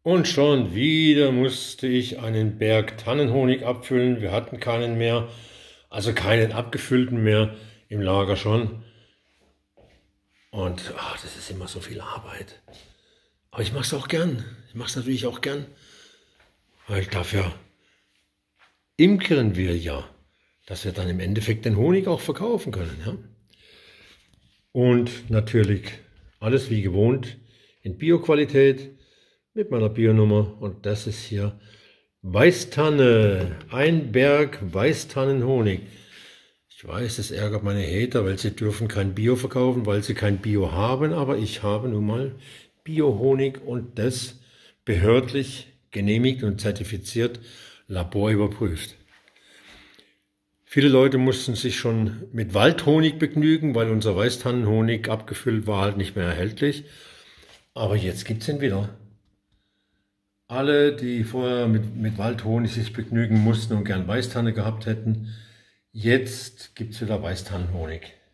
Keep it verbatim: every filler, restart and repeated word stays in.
Und schon wieder musste ich einen Berg Tannenhonig abfüllen. Wir hatten keinen mehr, also keinen abgefüllten mehr, im Lager schon. Und ach, das ist immer so viel Arbeit. Aber ich mache es auch gern. Ich mache es natürlich auch gern, weil dafür imkern wir ja, dass wir dann im Endeffekt den Honig auch verkaufen können. Ja? Und natürlich alles wie gewohnt in Bio-Qualität mit meiner Bio-Nummer. Und das ist hier Weißtanne, ein Berg Weißtannenhonig. Ich weiß, es ärgert meine Hater, weil sie dürfen kein Bio verkaufen, weil sie kein Bio haben. Aber ich habe nun mal Bio-Honig und das behördlich genehmigt und zertifiziert, laborüberprüft. Viele Leute mussten sich schon mit Waldhonig begnügen, weil unser Weißtannenhonig abgefüllt war halt nicht mehr erhältlich. Aber jetzt gibt es ihn wieder. Alle, die vorher mit, mit Waldhonig sich begnügen mussten und gern Weißtanne gehabt hätten, jetzt gibt es wieder Weißtannenhonig.